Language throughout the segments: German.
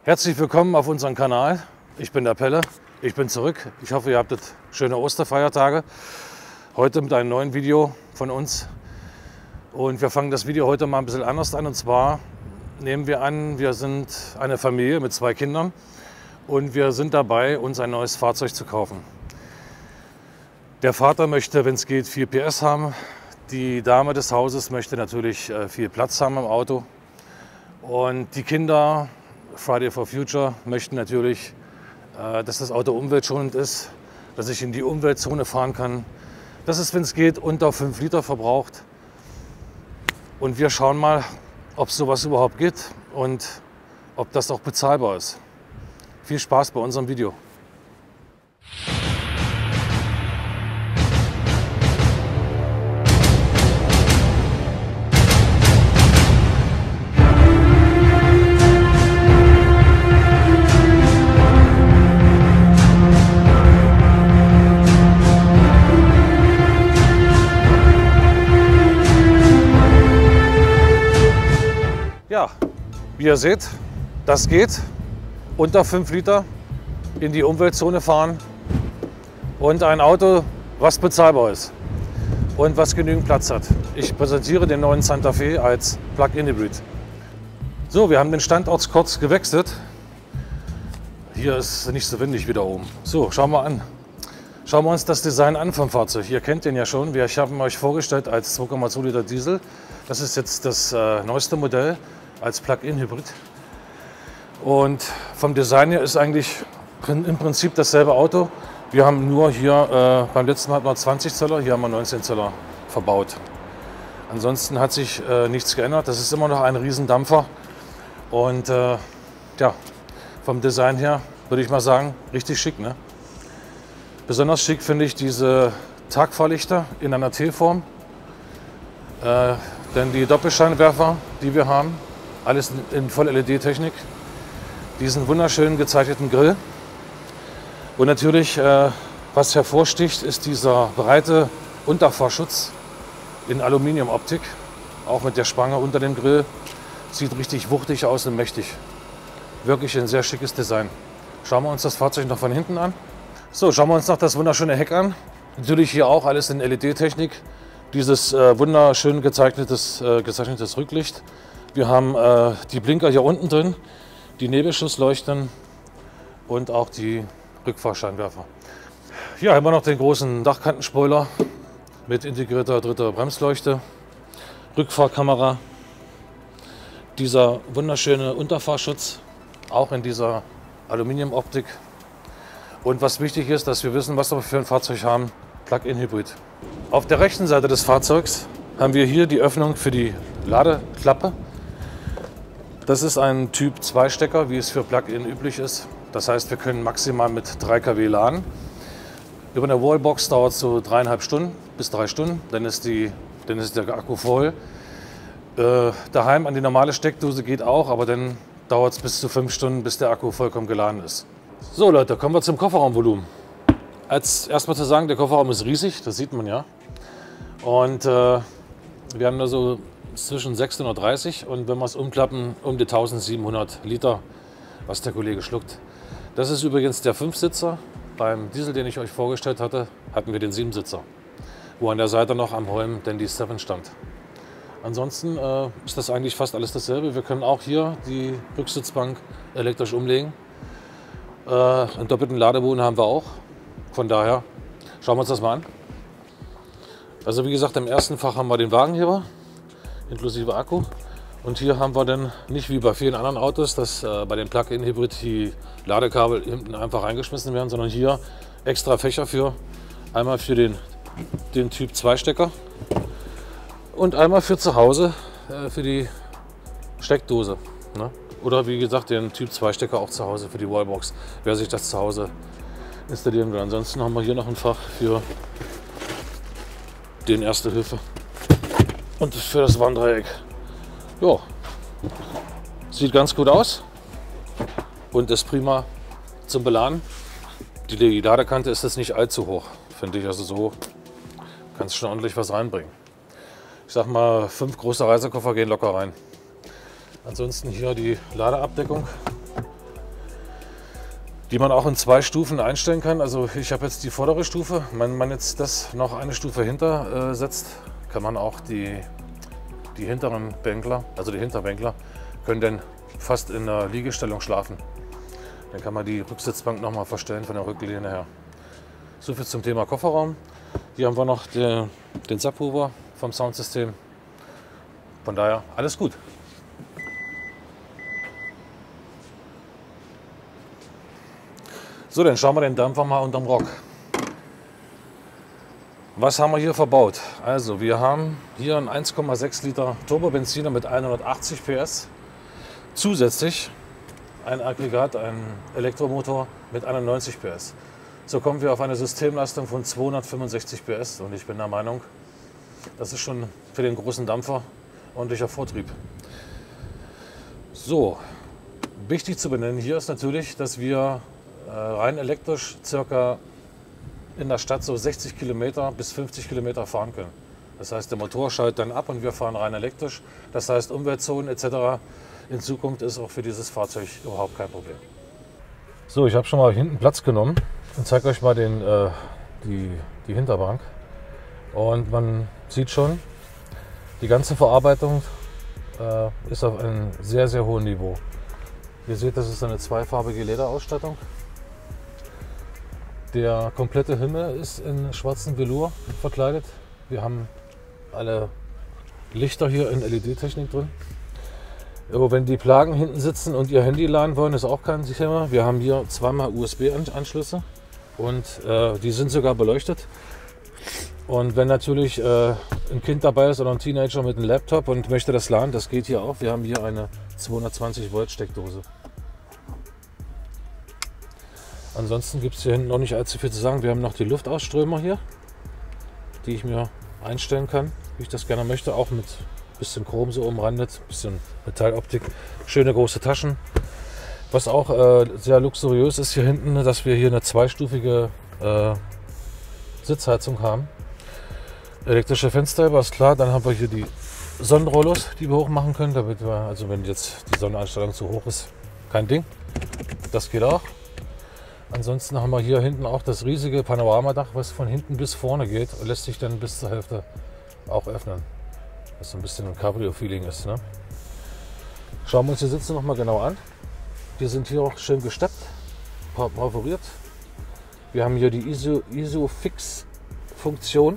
Herzlich willkommen auf unserem Kanal. Ich bin der Pelle, ich bin zurück. Ich hoffe, ihr habtet schöne Osterfeiertage. Heute mit einem neuen Video von uns. Und wir fangen das Video heute mal ein bisschen anders an. Und zwar nehmen wir an, wir sind eine Familie mit 2 Kindern und wir sind dabei, uns ein neues Fahrzeug zu kaufen. Der Vater möchte, wenn es geht, 4 PS haben. Die Dame des Hauses möchte natürlich viel Platz haben im Auto. Und die Kinder, Friday for Future, möchten natürlich, dass das Auto umweltschonend ist, dass ich in die Umweltzone fahren kann, dass es, wenn es geht, unter 5 Liter verbraucht. Und wir schauen mal, ob es sowas überhaupt geht und ob das auch bezahlbar ist. Viel Spaß bei unserem Video. Ja, wie ihr seht, das geht. Unter 5 Liter in die Umweltzone fahren und ein Auto, was bezahlbar ist und was genügend Platz hat. Ich präsentiere den neuen Santa Fe als Plug-in Hybrid. So, wir haben den Standort kurz gewechselt. Hier ist nicht so windig wie da oben. So, schauen wir an. Schauen wir uns das Design an vom Fahrzeug. Ihr kennt den ja schon. Ich habe ihn euch vorgestellt als 2,2 Liter Diesel. Das ist jetzt das neueste Modell als Plug-in Hybrid. Und vom Design her ist eigentlich im Prinzip dasselbe Auto. Wir haben nur hier, beim letzten Mal hatten wir 20 Zöller, hier haben wir 19 Zöller verbaut. Ansonsten hat sich nichts geändert. Das ist immer noch ein Riesendampfer. Und ja, vom Design her würde ich mal sagen, richtig schick, ne? Besonders schick finde ich diese Tagfahrlichter in einer T-Form. Denn die Doppelscheinwerfer, die wir haben, alles in Voll-LED-Technik, diesen wunderschönen gezeichneten Grill. Und natürlich, was hervorsticht, ist dieser breite Unterfahrschutz in Aluminiumoptik, auch mit der Spange unter dem Grill. Sieht richtig wuchtig aus und mächtig. Wirklich ein sehr schickes Design. Schauen wir uns das Fahrzeug noch von hinten an. So, schauen wir uns noch das wunderschöne Heck an. Natürlich hier auch alles in LED-Technik. Dieses wunderschön gezeichnetes Rücklicht. Wir haben die Blinker hier unten drin, die Nebelschussleuchten und auch die Rückfahrscheinwerfer. Hier haben wir noch den großen Dachkantenspoiler mit integrierter dritter Bremsleuchte, Rückfahrkamera, dieser wunderschöne Unterfahrschutz, auch in dieser Aluminiumoptik. Und was wichtig ist, dass wir wissen, was wir für ein Fahrzeug haben, Plug-in Hybrid. Auf der rechten Seite des Fahrzeugs haben wir hier die Öffnung für die Ladeklappe. Das ist ein Typ 2 Stecker, wie es für Plug-in üblich ist. Das heißt, wir können maximal mit 3 kW laden. Über eine Wallbox dauert es so 3,5 Stunden bis 3 Stunden, dann ist der Akku voll. Daheim an die normale Steckdose geht auch, aber dann dauert es bis zu 5 Stunden, bis der Akku vollkommen geladen ist. So Leute, kommen wir zum Kofferraumvolumen. Erstmal zu sagen, der Kofferraum ist riesig, das sieht man ja. Und wir haben da so zwischen 630 und wenn wir es umklappen, um die 1700 Liter, was der Kollege schluckt. Das ist übrigens der 5-Sitzer. Beim Diesel, den ich euch vorgestellt hatte, hatten wir den 7-Sitzer, wo an der Seite noch am Holm denn die 7 stand. Ansonsten ist das eigentlich fast alles dasselbe. Wir können auch hier die Rücksitzbank elektrisch umlegen. Einen doppelten Ladeboden haben wir auch. Von daher schauen wir uns das mal an. Also wie gesagt, im ersten Fach haben wir den Wagenheber inklusive Akku. Und hier haben wir dann nicht wie bei vielen anderen Autos, dass bei dem Plug-in Hybrid die Ladekabel hinten einfach reingeschmissen werden, sondern hier extra Fächer für. Einmal für den Typ 2 Stecker und einmal für zu Hause für die Steckdose. Ne? Oder wie gesagt, den Typ 2 Stecker auch zu Hause für die Wallbox, wer sich das zu Hause installieren will. Ansonsten haben wir hier noch ein Fach für den Erste Hilfe und für das Warndreieck. Ja, sieht ganz gut aus und ist prima zum Beladen. Die Ladekante ist jetzt nicht allzu hoch, finde ich. Also so kannst du schon ordentlich was reinbringen. Ich sag mal, 5 große Reisekoffer gehen locker rein. Ansonsten hier die Ladeabdeckung die man auch in 2 Stufen einstellen kann. Also ich habe jetzt die vordere Stufe. Wenn man jetzt das noch eine Stufe hinter setzt, kann man auch die hinteren Bänkler, also die Hinterbänkler, können dann fast in der Liegestellung schlafen. Dann kann man die Rücksitzbank nochmal verstellen von der Rücklehne her. So viel zum Thema Kofferraum. Hier haben wir noch den Subwoofer vom Soundsystem. Von daher alles gut. So, dann schauen wir den Dampfer mal unterm Rock. Was haben wir hier verbaut? Also wir haben hier einen 1,6 Liter Turbobenziner mit 180 PS. Zusätzlich ein Aggregat, ein Elektromotor mit 91 PS. So kommen wir auf eine Systemleistung von 265 PS und ich bin der Meinung, das ist schon für den großen Dampfer ordentlicher Vortrieb. So, wichtig zu benennen hier ist natürlich, dass wir rein elektrisch circa in der Stadt so 60 Kilometer bis 50 Kilometer fahren können. Das heißt, der Motor schaltet dann ab und wir fahren rein elektrisch. Das heißt, Umweltzonen etc. in Zukunft ist auch für dieses Fahrzeug überhaupt kein Problem. So, ich habe schon mal hinten Platz genommen und zeige euch mal die Hinterbank. Und man sieht schon, die ganze Verarbeitung ist auf einem sehr, sehr hohen Niveau. Ihr seht, das ist eine zweifarbige Lederausstattung. Der komplette Himmel ist in schwarzem Velour verkleidet. Wir haben alle Lichter hier in LED-Technik drin. Aber wenn die Plagen hinten sitzen und ihr Handy laden wollen, ist auch kein Thema. Wir haben hier zweimal USB-Anschlüsse und die sind sogar beleuchtet. Und wenn natürlich ein Kind dabei ist oder ein Teenager mit einem Laptop und möchte das laden, das geht hier auch. Wir haben hier eine 220 Volt Steckdose. Ansonsten gibt es hier hinten noch nicht allzu viel zu sagen. Wir haben noch die Luftausströmer hier, die ich mir einstellen kann, wie ich das gerne möchte. Auch mit ein bisschen Chrom so umrandet, ein bisschen Metalloptik, schöne große Taschen. Was auch sehr luxuriös ist hier hinten, dass wir hier eine zweistufige Sitzheizung haben. Elektrische Fenster, ist klar. Dann haben wir hier die Sonnenrollos, die wir hoch machen können, damit wir, also wenn jetzt die Sonneneinstellung zu hoch ist, kein Ding. Das geht auch. Ansonsten haben wir hier hinten auch das riesige Panoramadach, was von hinten bis vorne geht und lässt sich dann bis zur Hälfte auch öffnen. Was so ein bisschen ein Cabrio-Feeling ist. Ne? Schauen wir uns die Sitze noch mal genau an. Die sind hier auch schön gesteppt, perforiert. Wir haben hier die ISO-Fix-Funktion.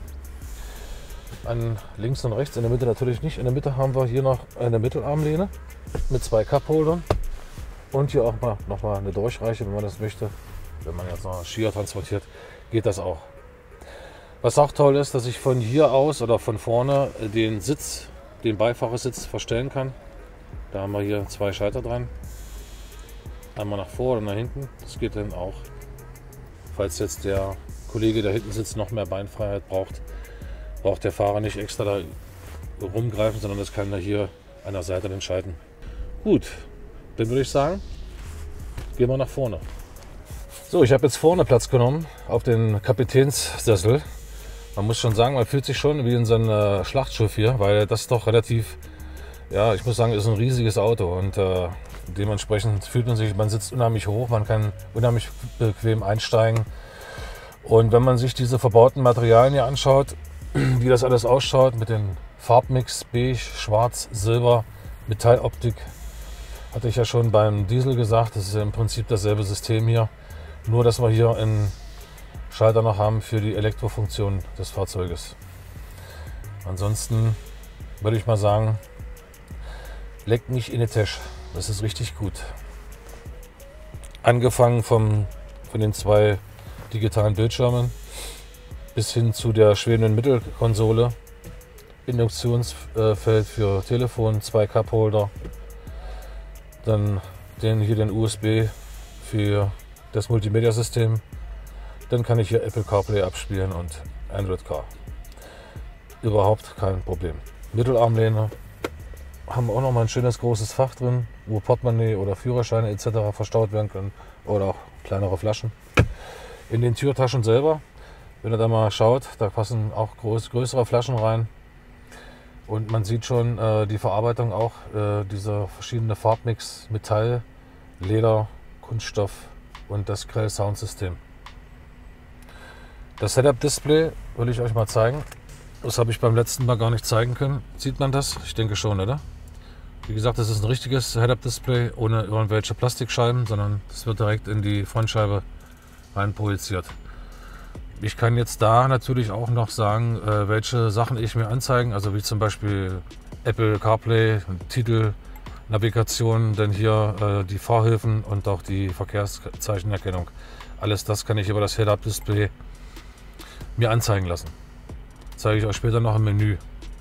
An links und rechts, in der Mitte natürlich nicht. In der Mitte haben wir hier noch eine Mittelarmlehne mit 2 Cupholdern. Und hier auch noch mal eine Durchreiche, wenn man das möchte. Wenn man jetzt noch Skier transportiert, geht das auch. Was auch toll ist, dass ich von hier aus oder von vorne den Beifahrersitz verstellen kann. Da haben wir hier 2 Schalter dran. Einmal nach vor oder nach hinten. Das geht dann auch, falls jetzt der Kollege, der hinten sitzt, noch mehr Beinfreiheit braucht der Fahrer nicht extra da rumgreifen, sondern das kann er hier an der Seite dann schalten. Gut. Dann würde ich sagen, gehen wir nach vorne. So, ich habe jetzt vorne Platz genommen auf den Kapitänssessel. Man muss schon sagen, man fühlt sich schon wie in so einem Schlachtschiff hier, weil das doch relativ, ja, ich muss sagen, ist ein riesiges Auto und dementsprechend fühlt man sitzt unheimlich hoch, man kann unheimlich bequem einsteigen. Und wenn man sich diese verbauten Materialien hier anschaut, wie das alles ausschaut mit dem Farbmix beige, schwarz, silber, Metalloptik, hatte ich ja schon beim Diesel gesagt, das ist ja im Prinzip dasselbe System hier. Nur, dass wir hier einen Schalter noch haben für die Elektrofunktion des Fahrzeuges. Ansonsten würde ich mal sagen, leckt mich in die Tasche. Das ist richtig gut. Angefangen von den 2 digitalen Bildschirmen bis hin zu der schwebenden Mittelkonsole. Induktionsfeld für Telefon, 2 Cupholder. Dann hier den USB für das Multimedia-System. Dann kann ich hier Apple CarPlay abspielen und Android Car. Überhaupt kein Problem. Mittelarmlehne. Haben wir auch noch mal ein schönes großes Fach drin, wo Portemonnaie oder Führerscheine etc. verstaut werden können. Oder auch kleinere Flaschen. In den Türtaschen selber, wenn ihr da mal schaut, da passen auch größere Flaschen rein. Und man sieht schon die Verarbeitung auch, dieser verschiedene Farbmix, Metall, Leder, Kunststoff, und das Grell Soundsystem. Das Head-Up-Display will ich euch mal zeigen. Das habe ich beim letzten Mal gar nicht zeigen können. Sieht man das? Ich denke schon, oder? Wie gesagt, das ist ein richtiges Head-Up-Display ohne irgendwelche Plastikscheiben, sondern das wird direkt in die Frontscheibe rein projiziert. Ich kann jetzt da natürlich auch noch sagen, welche Sachen ich mir anzeigen, also wie zum Beispiel Apple CarPlay, Titel, Navigation, dann hier die Fahrhilfen und auch die Verkehrszeichenerkennung. Alles das kann ich über das Head-Up-Display mir anzeigen lassen. Zeige ich euch später noch im Menü.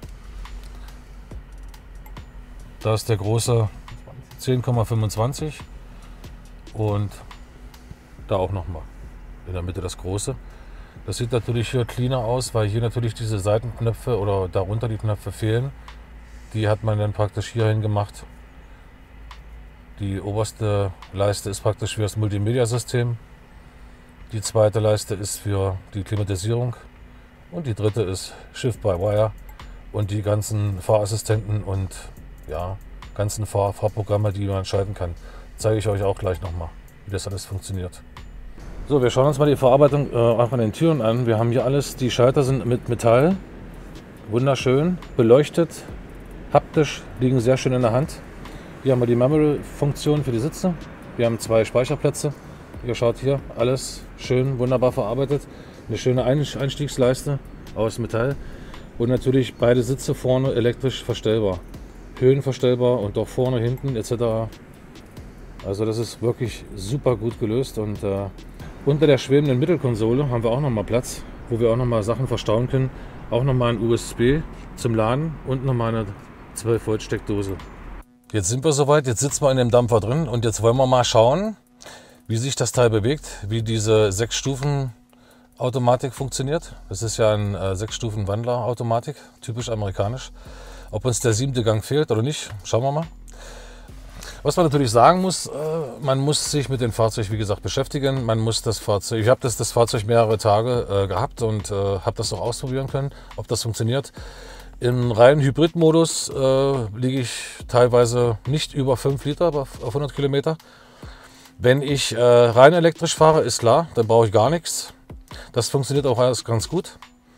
Da ist der große 10,25 und da auch nochmal in der Mitte das große. Das sieht natürlich hier cleaner aus, weil hier natürlich diese Seitenknöpfe oder darunter die Knöpfe fehlen. Die hat man dann praktisch hierhin gemacht. Die oberste Leiste ist praktisch für das Multimedia-System. Die zweite Leiste ist für die Klimatisierung. Und die dritte ist Shift-by-Wire und die ganzen Fahrassistenten und ja, ganzen Fahrprogramme, die man schalten kann. Zeige ich euch auch gleich nochmal, wie das alles funktioniert. So, wir schauen uns mal die Verarbeitung auch von den Türen an. Wir haben hier alles, die Schalter sind mit Metall, wunderschön, beleuchtet, haptisch, liegen sehr schön in der Hand. Hier haben wir die Memory-Funktion für die Sitze. Wir haben 2 Speicherplätze. Ihr schaut hier, alles schön, wunderbar verarbeitet. Eine schöne Einstiegsleiste aus Metall und natürlich beide Sitze vorne elektrisch verstellbar. Höhenverstellbar und auch vorne, hinten etc. Also das ist wirklich super gut gelöst und unter der schwebenden Mittelkonsole haben wir auch nochmal Platz, wo wir auch nochmal Sachen verstauen können. Auch nochmal ein USB zum Laden und nochmal eine 12 Volt Steckdose. Jetzt sind wir soweit, jetzt sitzen wir in dem Dampfer drin und jetzt wollen wir mal schauen, wie sich das Teil bewegt, wie diese 6 Stufen Automatik funktioniert. Das ist ja ein 6-Stufen-Wandler-Automatik, typisch amerikanisch. Ob uns der 7. Gang fehlt oder nicht, schauen wir mal. Was man natürlich sagen muss, man muss sich mit dem Fahrzeug, wie gesagt, beschäftigen. Man muss das Fahrzeug, ich habe das Fahrzeug mehrere Tage gehabt und habe das auch ausprobieren können, ob das funktioniert. Im reinen Hybridmodus liege ich teilweise nicht über 5 Liter auf 100 Kilometer. Wenn ich rein elektrisch fahre, ist klar, dann brauche ich gar nichts. Das funktioniert auch alles ganz gut.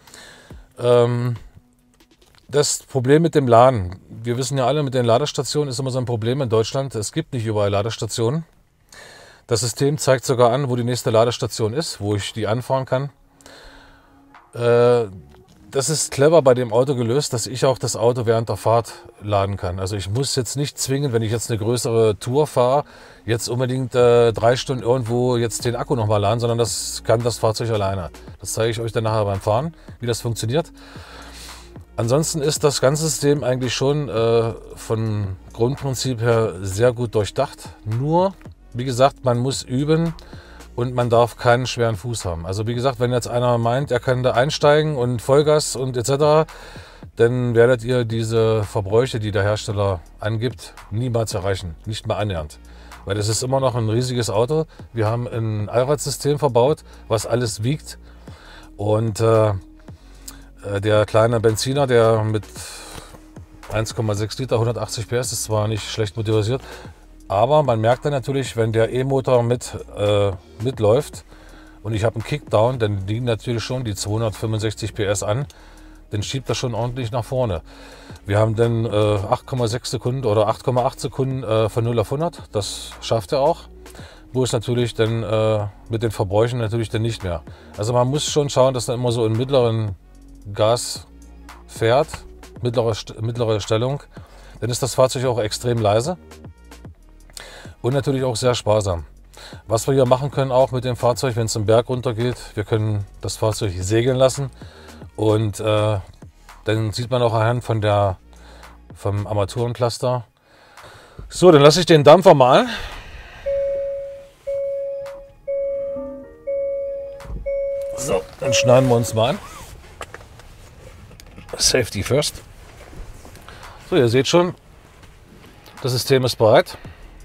Das Problem mit dem Laden. Wir wissen ja alle, mit den Ladestationen ist immer so ein Problem in Deutschland. Es gibt nicht überall Ladestationen. Das System zeigt sogar an, wo die nächste Ladestation ist, wo ich die anfahren kann. Das ist clever bei dem Auto gelöst, dass ich auch das Auto während der Fahrt laden kann. Also ich muss jetzt nicht zwingen, wenn ich jetzt eine größere Tour fahre, jetzt unbedingt 3 Stunden irgendwo jetzt den Akku nochmal laden, sondern das kann das Fahrzeug alleine. Das zeige ich euch dann nachher beim Fahren, wie das funktioniert. Ansonsten ist das ganze System eigentlich schon von Grundprinzip her sehr gut durchdacht. Nur, wie gesagt, man muss üben. Und man darf keinen schweren Fuß haben. Also wie gesagt, wenn jetzt einer meint, er kann da einsteigen und Vollgas und etc., dann werdet ihr diese Verbräuche, die der Hersteller angibt, niemals erreichen. Nicht mal annähernd. Weil das ist immer noch ein riesiges Auto. Wir haben ein Allradsystem verbaut, was alles wiegt. Und der kleine Benziner, der mit 1,6 Liter, 180 PS, ist zwar nicht schlecht motorisiert, aber man merkt dann natürlich, wenn der E-Motor mitläuft und ich habe einen Kickdown, dann liegen natürlich schon die 265 PS an, dann schiebt das schon ordentlich nach vorne. Wir haben dann 8,6 Sekunden oder 8,8 Sekunden von 0 auf 100, das schafft er auch. Wo es natürlich dann mit den Verbräuchen natürlich dann nicht mehr. Also man muss schon schauen, dass er immer so in mittleren Gas fährt, mittlere Stellung. Dann ist das Fahrzeug auch extrem leise. Und natürlich auch sehr sparsam. Was wir hier machen können auch mit dem Fahrzeug, wenn es den Berg runter geht, wir können das Fahrzeug segeln lassen und dann sieht man auch anhand vom Armaturencluster. So, dann lasse ich den Dampfer mal. So, dann schneiden wir uns mal an. Safety first. So, ihr seht schon, das System ist bereit.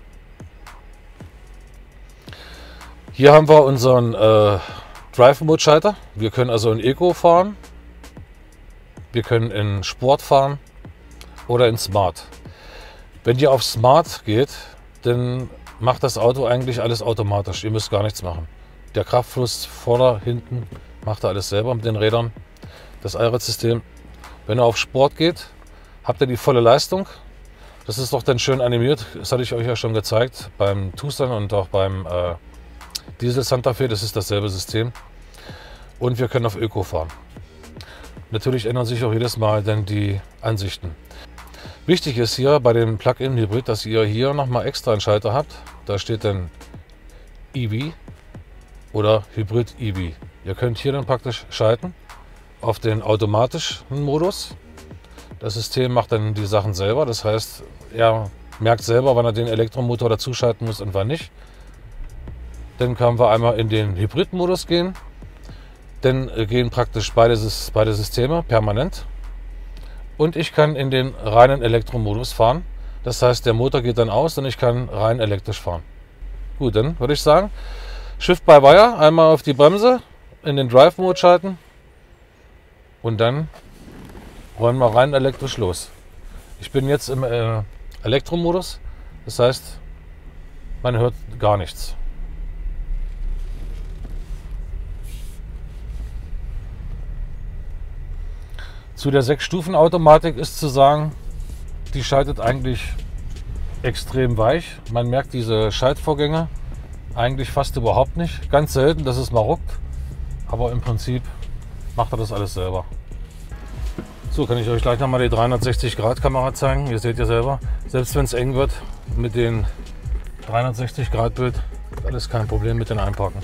Hier haben wir unseren Drive-Mode-Schalter. Wir können also in Eco fahren, wir können in Sport fahren oder in Smart. Wenn ihr auf Smart geht, dann macht das Auto eigentlich alles automatisch. Ihr müsst gar nichts machen. Der Kraftfluss vorne, hinten macht er alles selber mit den Rädern. Das Allradsystem. Wenn er auf Sport geht, habt ihr die volle Leistung. Das ist doch dann schön animiert. Das hatte ich euch ja schon gezeigt beim Tucson und auch beim Diesel Santa Fe. Das ist dasselbe System. Und wir können auf Öko fahren. Natürlich ändern sich auch jedes Mal dann die Ansichten. Wichtig ist hier bei dem Plug-in-Hybrid, dass ihr hier nochmal extra einen Schalter habt. Da steht dann EV oder Hybrid EV. Ihr könnt hier dann praktisch schalten auf den automatischen Modus. Das System macht dann die Sachen selber. Das heißt, er merkt selber, wann er den Elektromotor dazuschalten muss und wann nicht. Dann können wir einmal in den Hybrid-Modus gehen. Dann gehen praktisch beide Systeme permanent. Und ich kann in den reinen Elektromodus fahren. Das heißt, der Motor geht dann aus und ich kann rein elektrisch fahren. Gut, dann würde ich sagen, Shift by Wire, einmal auf die Bremse, in den Drive-Mode schalten und dann wollen wir rein elektrisch los. Ich bin jetzt im Elektromodus, das heißt, man hört gar nichts. Zu der 6-Stufen-Automatik ist zu sagen, die schaltet eigentlich extrem weich. Man merkt diese Schaltvorgänge eigentlich fast überhaupt nicht. Ganz selten, dass es mal ruckt, aber im Prinzip macht er das alles selber. So, kann ich euch gleich nochmal die 360-Grad-Kamera zeigen. Ihr seht ja selber, selbst wenn es eng wird mit den 360-Grad-Bild, alles kein Problem mit den Einparken.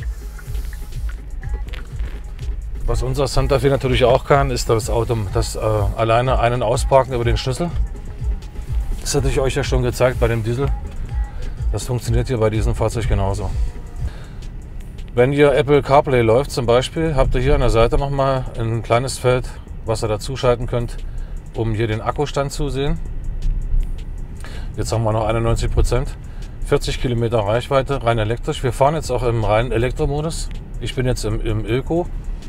Was unser Santa Fe natürlich auch kann, ist das Auto, das alleine einen ausparken über den Schlüssel. Das hatte ich euch ja schon gezeigt bei dem Diesel. Das funktioniert hier bei diesem Fahrzeug genauso. Wenn hier Apple CarPlay läuft zum Beispiel, habt ihr hier an der Seite nochmal ein kleines Feld, was ihr dazu schalten könnt, um hier den Akkustand zu sehen. Jetzt haben wir noch 91%, 40 Kilometer Reichweite, rein elektrisch. Wir fahren jetzt auch im reinen Elektromodus. Ich bin jetzt im Öko.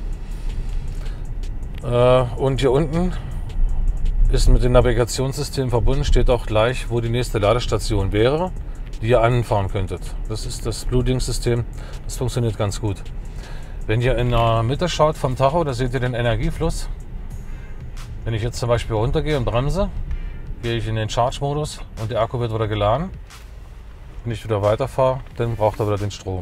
Und hier unten ist mit dem Navigationssystem verbunden, steht auch gleich, wo die nächste Ladestation wäre, die ihr anfahren könntet. Das ist das Blue-Ding-System, das funktioniert ganz gut. Wenn ihr in der Mitte schaut vom Tacho, da seht ihr den Energiefluss. Wenn ich jetzt zum Beispiel runtergehe und bremse, gehe ich in den Charge-Modus und der Akku wird wieder geladen. Wenn ich wieder weiterfahre, dann braucht er wieder den Strom.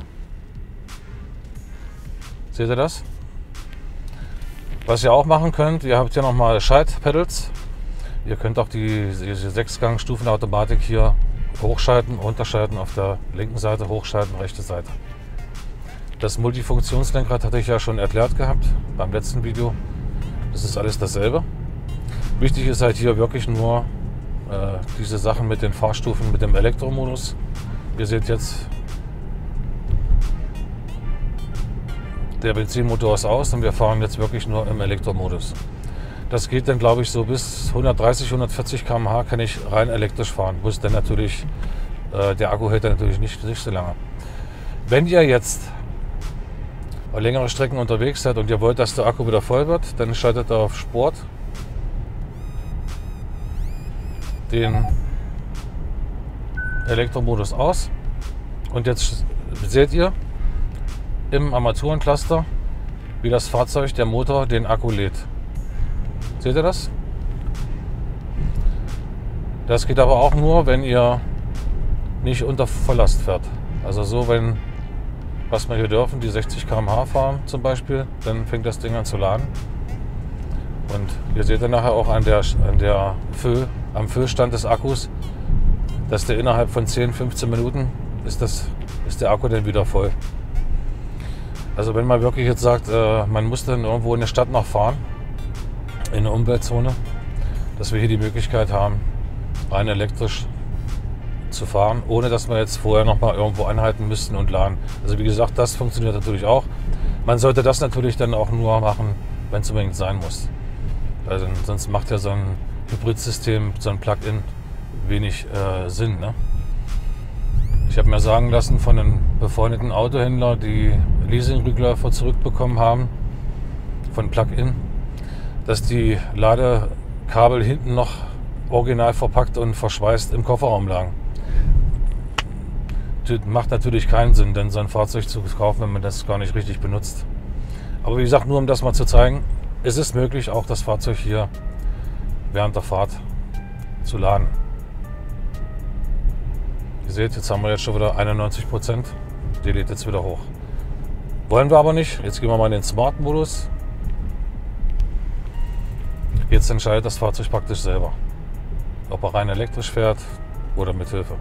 Seht ihr das? Was ihr auch machen könnt, ihr habt hier nochmal Schaltpedals. Ihr könnt auch diese 6-Gang-Stufenautomatik hier hochschalten, runterschalten, auf der linken Seite hochschalten, rechte Seite. Das Multifunktionslenkrad hatte ich ja schon erklärt gehabt beim letzten Video. Das ist alles dasselbe. Wichtig ist halt hier wirklich nur diese Sachen mit den Fahrstufen, mit dem Elektromodus. Ihr seht jetzt, der Benzinmotor ist aus und wir fahren jetzt wirklich nur im Elektromodus. Das geht dann, glaube ich, so bis 130, 140 km/h kann ich rein elektrisch fahren. Muss dann natürlich, der Akku hält dann natürlich nicht so lange. Wenn ihr jetzt längere Strecken unterwegs seid und ihr wollt, dass der Akku wieder voll wird, dann schaltet ihr auf Sport den Elektromodus aus. Und jetzt seht ihr im Armaturencluster, wie das Fahrzeug, der Motor, den Akku lädt. Seht ihr das? Das geht aber auch nur, wenn ihr nicht unter Volllast fährt. Also so, wenn, was wir hier dürfen, die 60 km/h fahren zum Beispiel, dann fängt das Ding an zu laden. Und ihr seht dann nachher auch am Füllstand des Akkus, dass der innerhalb von 10, 15 Minuten ist der Akku dann wieder voll. Also wenn man wirklich jetzt sagt, man muss dann irgendwo in der Stadt noch fahren, in eine Umweltzone, dass wir hier die Möglichkeit haben, rein elektrisch zu fahren, ohne dass wir jetzt vorher noch mal irgendwo anhalten müssten und laden. Also wie gesagt, das funktioniert natürlich auch. Man sollte das natürlich dann auch nur machen, wenn es unbedingt sein muss. Also sonst macht ja so ein Hybridsystem, so ein Plug-in wenig Sinn, ne? Ich habe mir sagen lassen von einem befreundeten Autohändler, die Leasing-Rückläufer zurückbekommen haben von Plug-in, dass die Ladekabel hinten noch original verpackt und verschweißt im Kofferraum lagen. macht natürlich keinen Sinn, denn so ein Fahrzeug zu kaufen, wenn man das gar nicht richtig benutzt. Aber wie gesagt, nur um das mal zu zeigen, es ist möglich, auch das Fahrzeug hier während der Fahrt zu laden. Ihr seht, jetzt haben wir jetzt schon wieder 91%. Die lädt jetzt wieder hoch. Wollen wir aber nicht. Jetzt gehen wir mal in den Smart-Modus. Jetzt entscheidet das Fahrzeug praktisch selber, ob er rein elektrisch fährt oder mit Hilfe.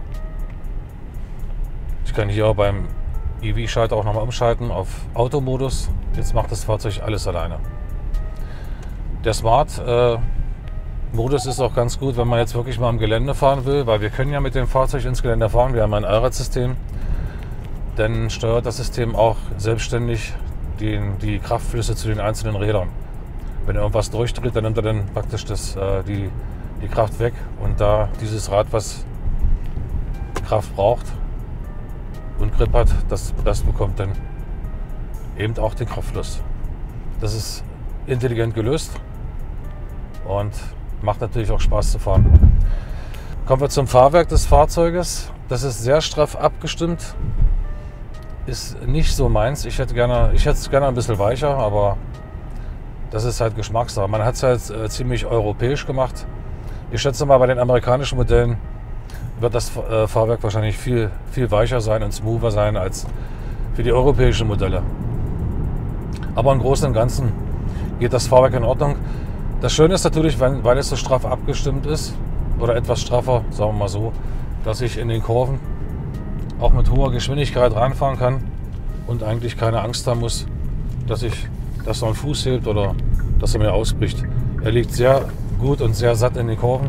Ich kann hier beim EV-Schalter auch nochmal umschalten auf Automodus. Jetzt macht das Fahrzeug alles alleine. Der Smart-Modus ist auch ganz gut, wenn man jetzt wirklich mal im Gelände fahren will, weil wir können ja mit dem Fahrzeug ins Gelände fahren. Wir haben ein Allradsystem. Dann steuert das System auch selbstständig die Kraftflüsse zu den einzelnen Rädern. Wenn irgendwas durchdreht, dann nimmt er dann praktisch die Kraft weg. Und da dieses Rad, was Kraft braucht und Grip hat, das bekommt dann eben auch den Kraftfluss. Das ist intelligent gelöst und macht natürlich auch Spaß zu fahren. Kommen wir zum Fahrwerk des Fahrzeuges. Das ist sehr straff abgestimmt. Ist nicht so meins. Ich hätte es gerne ein bisschen weicher, aber das ist halt Geschmackssache. Man hat es halt ziemlich europäisch gemacht. Ich schätze mal, bei den amerikanischen Modellen wird das Fahrwerk wahrscheinlich viel, viel weicher sein und smoother sein als für die europäischen Modelle. Aber im Großen und Ganzen geht das Fahrwerk in Ordnung. Das Schöne ist natürlich, weil es so straff abgestimmt ist, oder etwas straffer, sagen wir mal so, dass ich in den Kurven auch mit hoher Geschwindigkeit ranfahren kann und eigentlich keine Angst haben muss, dass so ein Fuß hebt oder dass er mir ausbricht. Er liegt sehr gut und sehr satt in den Kurven.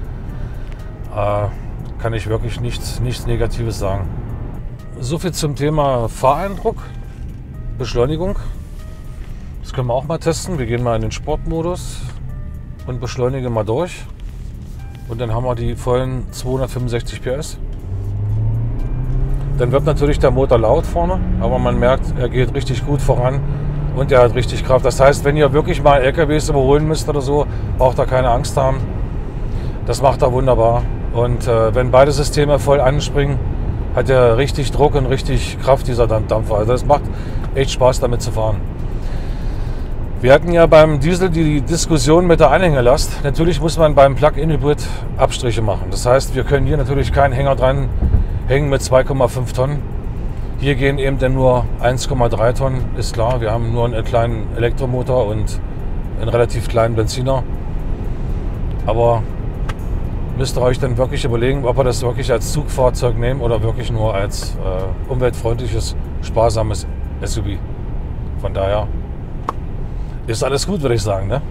Kann ich wirklich nichts Negatives sagen. So viel zum Thema Fahreindruck, Beschleunigung. Das können wir auch mal testen. Wir gehen mal in den Sportmodus und beschleunigen mal durch. Und dann haben wir die vollen 265 PS. Dann wird natürlich der Motor laut vorne, aber man merkt, er geht richtig gut voran und er hat richtig Kraft. Das heißt, wenn ihr wirklich mal LKWs überholen müsst oder so, braucht ihr keine Angst haben. Das macht er wunderbar. Und wenn beide Systeme voll anspringen, hat er richtig Druck und richtig Kraft, dieser Dampfer. Also das macht echt Spaß, damit zu fahren. Wir hatten ja beim Diesel die Diskussion mit der Anhängelast. Natürlich muss man beim Plug-in-Hybrid Abstriche machen. Das heißt, wir können hier natürlich keinen Hänger dran hängen mit 2,5 Tonnen. Hier gehen eben dann nur 1,3 Tonnen, ist klar. Wir haben nur einen kleinen Elektromotor und einen relativ kleinen Benziner. Aber müsst ihr euch dann wirklich überlegen, ob ihr das wirklich als Zugfahrzeug nehmen oder wirklich nur als umweltfreundliches, sparsames SUV. Von daher ist alles gut, würde ich sagen, ne?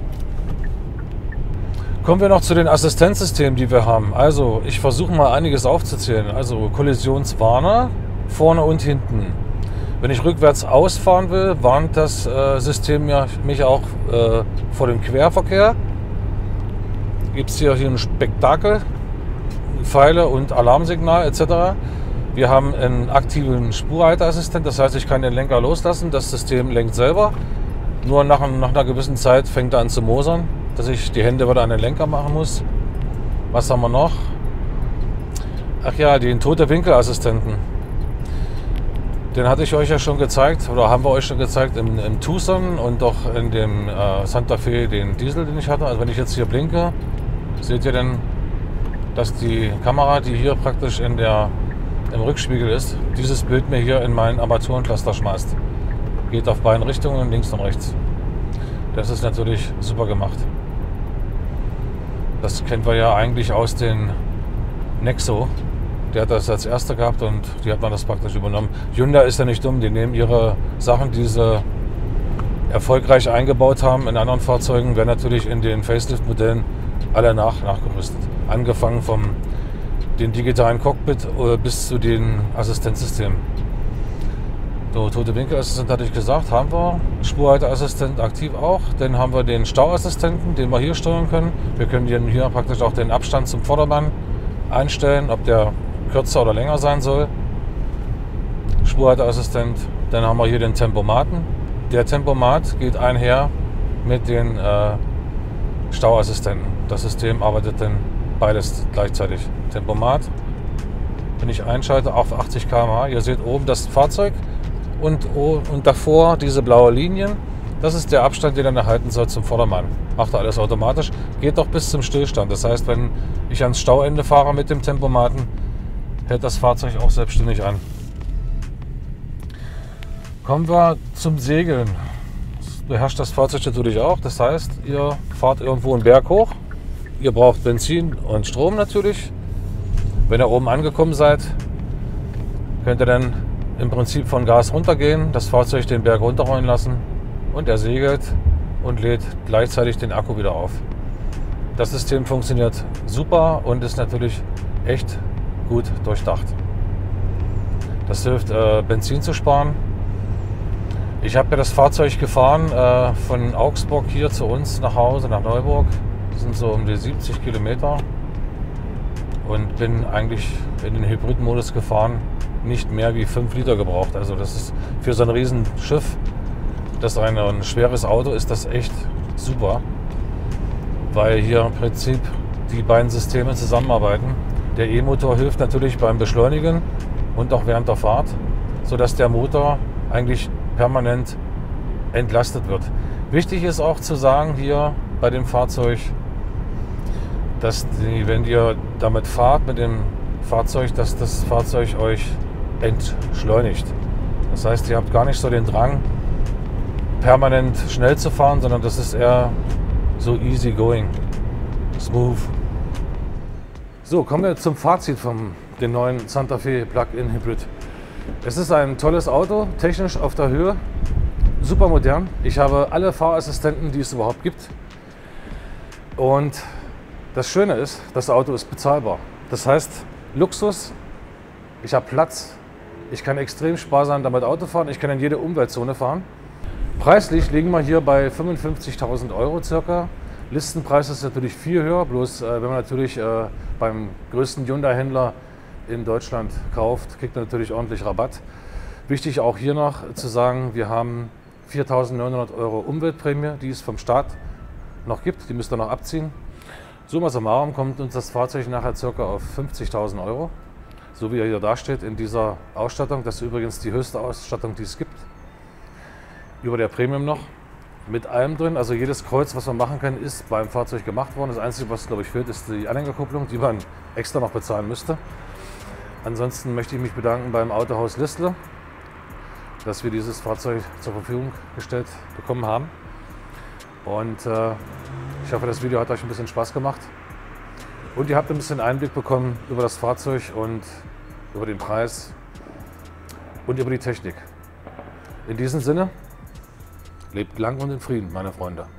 Kommen wir noch zu den Assistenzsystemen, die wir haben. Also ich versuche mal einiges aufzuzählen. Also Kollisionswarner vorne und hinten. Wenn ich rückwärts ausfahren will, warnt das System mich auch vor dem Querverkehr. Gibt es hier ein Spektakel, Pfeile und Alarmsignal etc. Wir haben einen aktiven Spurhalteassistent, das heißt, ich kann den Lenker loslassen, das System lenkt selber. Nur nach einer gewissen Zeit fängt er an zu mosern, dass ich die Hände wieder an den Lenker machen muss. Was haben wir noch? Ach ja, den Tote-Winkel-Assistenten. Den hatte ich euch ja schon gezeigt, oder haben wir euch schon gezeigt im Tucson und auch in dem Santa Fe, den Diesel, den ich hatte. Also wenn ich jetzt hier blinke, seht ihr dann, dass die Kamera, die hier praktisch im Rückspiegel ist, dieses Bild mir hier in meinen Armaturencluster schmeißt. Geht auf beiden Richtungen, links und rechts. Das ist natürlich super gemacht. Das kennen wir ja eigentlich aus den Nexo. Der hat das als erster gehabt und die hat man das praktisch übernommen. Hyundai ist ja nicht dumm, die nehmen ihre Sachen, die sie erfolgreich eingebaut haben in anderen Fahrzeugen, werden natürlich in den Facelift-Modellen alle nachgerüstet. Angefangen vom den digitalen Cockpit bis zu den Assistenzsystemen. So, Tote-Winkel-Assistent hatte ich gesagt, haben wir. Spurhalteassistent aktiv auch. Dann haben wir den Stauassistenten, den wir hier steuern können. Wir können hier praktisch auch den Abstand zum Vordermann einstellen, ob der kürzer oder länger sein soll. Spurhalteassistent. Dann haben wir hier den Tempomaten. Der Tempomat geht einher mit den Stauassistenten. Das System arbeitet dann beides gleichzeitig. Tempomat wenn ich einschalte, auf 80 km/h. Ihr seht oben das Fahrzeug und davor diese blaue Linien. Das ist der Abstand, den er halten soll zum Vordermann. Macht er alles automatisch, geht doch bis zum Stillstand. Das heißt, wenn ich ans Stauende fahre mit dem Tempomaten, hält das Fahrzeug auch selbstständig an. Kommen wir zum Segeln. Das beherrscht das Fahrzeug natürlich auch. Das heißt, ihr fahrt irgendwo einen Berg hoch. Ihr braucht Benzin und Strom natürlich. Wenn ihr oben angekommen seid, könnt ihr dann im Prinzip von Gas runtergehen, das Fahrzeug den Berg runterrollen lassen und er segelt und lädt gleichzeitig den Akku wieder auf. Das System funktioniert super und ist natürlich echt gut durchdacht. Das hilft, Benzin zu sparen. Ich habe ja das Fahrzeug gefahren von Augsburg hier zu uns nach Hause, nach Neuburg. Das sind so um die 70 Kilometer. Und bin eigentlich in den Hybridmodus gefahren, nicht mehr wie 5 Liter gebraucht. Also das ist für so ein Riesenschiff, das ein schweres Auto ist, das echt super. Weil hier im Prinzip die beiden Systeme zusammenarbeiten. Der E-Motor hilft natürlich beim Beschleunigen und auch während der Fahrt, sodass der Motor eigentlich permanent entlastet wird. Wichtig ist auch zu sagen hier bei dem Fahrzeug, dass wenn ihr damit fahrt, mit dem Fahrzeug, dass das Fahrzeug euch entschleunigt. Das heißt, ihr habt gar nicht so den Drang, permanent schnell zu fahren, sondern das ist eher so easy going, smooth. So, kommen wir zum Fazit von dem neuen Santa Fe Plug-in Hybrid. Es ist ein tolles Auto, technisch auf der Höhe, super modern. Ich habe alle Fahrassistenten, die es überhaupt gibt. Und das Schöne ist, das Auto ist bezahlbar. Das heißt, Luxus, ich habe Platz, ich kann extrem sparsam damit Auto fahren, ich kann in jede Umweltzone fahren. Preislich liegen wir hier bei 55.000 Euro circa. Listenpreis ist natürlich viel höher, bloß wenn man natürlich beim größten Hyundai-Händler in Deutschland kauft, kriegt man natürlich ordentlich Rabatt. Wichtig auch hier noch zu sagen, wir haben 4.900 Euro Umweltprämie, die es vom Staat noch gibt, die müsst ihr noch abziehen. Summa summarum kommt uns das Fahrzeug nachher ca. auf 50.000 Euro, so wie er hier dasteht in dieser Ausstattung. Das ist übrigens die höchste Ausstattung, die es gibt. Über der Premium noch, mit allem drin. Also jedes Kreuz, was man machen kann, ist beim Fahrzeug gemacht worden. Das Einzige, was glaube ich fehlt, ist die Anhängerkupplung, die man extra noch bezahlen müsste. Ansonsten möchte ich mich bedanken beim Autohaus Listle, dass wir dieses Fahrzeug zur Verfügung gestellt bekommen haben. Und ich hoffe, das Video hat euch ein bisschen Spaß gemacht. Und ihr habt ein bisschen Einblick bekommen über das Fahrzeug und über den Preis und über die Technik. In diesem Sinne, lebt lang und in Frieden, meine Freunde.